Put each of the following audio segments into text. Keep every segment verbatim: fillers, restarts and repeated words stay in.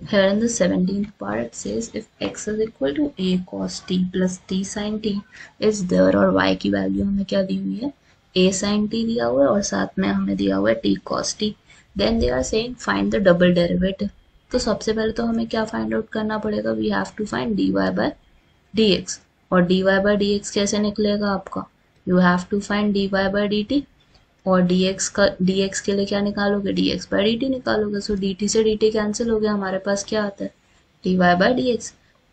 Here in the seventeenth part it says if x is equal to a cos t plus t sin t is there और y की value हमें क्या दी हुई है a sin t दिया हुआ है और साथ में हमें दिया हुआ है t cos t, then they are saying find the double derivative। तो सबसे पहले तो हमें क्या फाइंड आउट करना पड़ेगा, we have to find dy by dx। और dy by dx कैसे निकलेगा आपका, you have to find dy by dt और dx का dx के लिए क्या निकालोगे, dx by dt निकालोगे। सो dt से dt कैंसिल हो गया, हमारे पास क्या आता है dy by dx।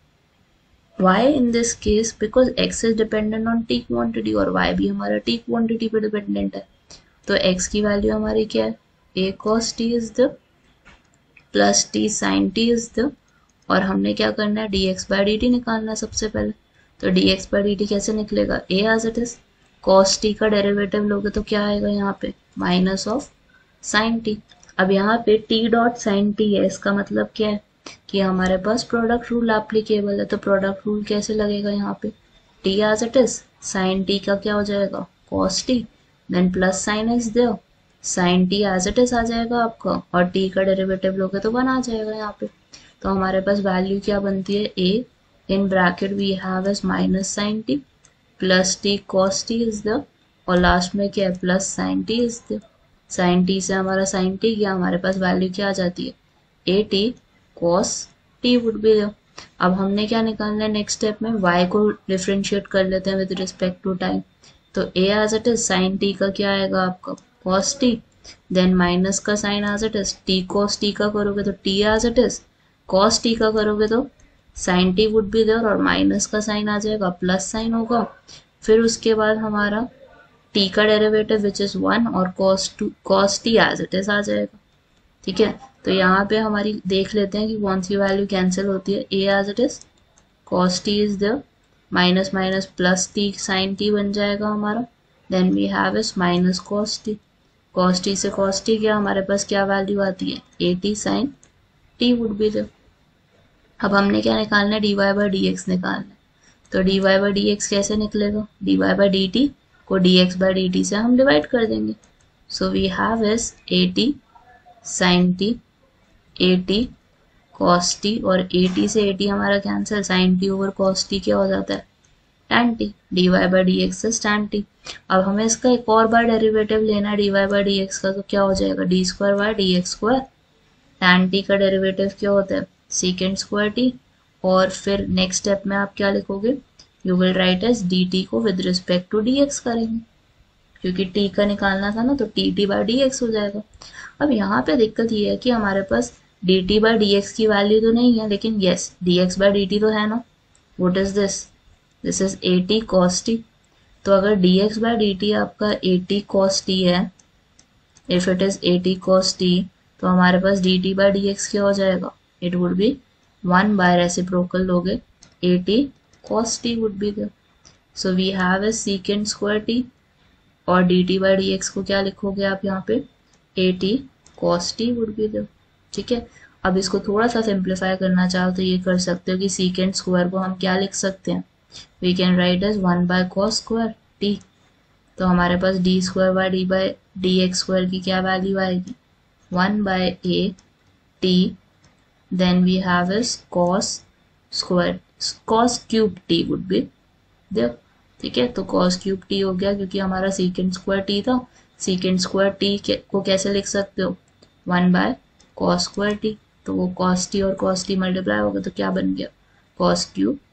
y in this case because x is dependent on t quantity और y भी हमारा t quantity पे डिपेंडेंट है, तो x की वैल्यू हमारी क्या है a cos t is the plus t sin t is the, और हमने क्या करना है dx by dt निकालना है सबसे पहले। तो dx by dt कैसे निकलेगा, a as it is, cos t का डेरिवेटिव लोगे तो क्या आएगा यहाँ पे माइनस ऑफ sin t। अब यहाँ पे t डॉट sin t है, इसका मतलब क्या है कि हमारे पास प्रोडक्ट रूल एप्लीकेबल है। तो प्रोडक्ट रूल कैसे लगेगा यहाँ पे, t as it is, sin t का क्या हो जाएगा cos t, then plus sin x देओ, sin t as it is आ जाएगा आपका, और t का डेरिवेटिव लोगे तो वन आ जाएगा यहाँ पे। तो हमारे पास वैल्यू क्या बनती है, a in bracket we have as minus sin t plus t cos t is the, और लास्ट में क्या है plus sin t is the. sin t से हमारा sin t गया, हमारे पास वैल्यू क्या आ जाती है a t cos t would be the. अब हमने क्या निकालना है नेक्स्ट स्टेप में, y को डिफरेंशिएट कर लेते हैं विद रिस्पेक्ट टू टाइम। तो a as it is sin t का क्या आएगा आपका cos t, देन माइनस का sin as it is t cos t का करोगे तो t as it is, cos t का करोगे तो sin t would be there और माइनस का साइन आ जाएगा प्लस साइन होगा। फिर उसके बाद हमारा t का डेरिवेटिव विच इज वन और cos two cos t as it is आ जाएगा। ठीक है, तो यहाँ पे हमारी देख लेते हैं कि कौन सी वैल्यू कैंसिल होती है, a as it is cos t is there, minus minus plus t sin t बन जाएगा हमारा, then we have is minus cos t, cos t से cos t गया, हमारे पास क्या वैल्यू आती है a t sin t would be there. अब हमने क्या निकालना है, dy by dx निकालना है। तो dy by dx कैसे निकलेगा, dy by dt को dx by dt से हम डिवाइड कर देंगे। So we have is at sin t at cos t, और at से at हमारा cancel, sin t over cos t क्या हो जाता है tan t, dy by dx is tan t। अब हमें इसका एक और बार डेरिवेटिव लेना है dy by dx का, तो क्या हो जाएगा d square by dx square, tan t का डेरिवेटिव क्या होता है सेकेंड स्क्वायर टी, और फिर नेक्स्ट स्टेप में आप क्या लिखोगे, you will write as d t को with respect to d x करेंगे, क्योंकि टी का निकालना था ना, तो t t by d x हो जाएगा। अब यहाँ पे दिक्कत ये है कि हमारे पास d t by d x की वैल्यू तो नहीं है, लेकिन yes d x by d t तो है ना। What is this, this is a t cos t. तो अगर d x by d t आपका ए टी कॉस टी है, if it is a t cos t, तो हमारे पास d t by d x क्या हो जाएगा, it would be one by reciprocal लोगे at cos t would be there। so we have a secant square t, और dt by dx को क्या लिखोगे आप यहाँ पे at cos t would be there। ठीक है, अब इसको थोड़ा सा सिंप्लीफाई करना चाहो तो ये कर सकते हो कि secant square को हम क्या लिख सकते हैं, we can write as one by cos square t। तो हमारे पास d square by d by dx square की क्या वैल्यू आएगी, one by a t, then we have is cos square cos cube t would be there। ठीक है, तो cos cube t हो गया, क्योंकि हमारा secant square t था, secant square t को कैसे लिख सकते हो one by cos square t, तो वो cos t और cos t मल्टीप्लाई हो गया तो क्या बन गया cos cube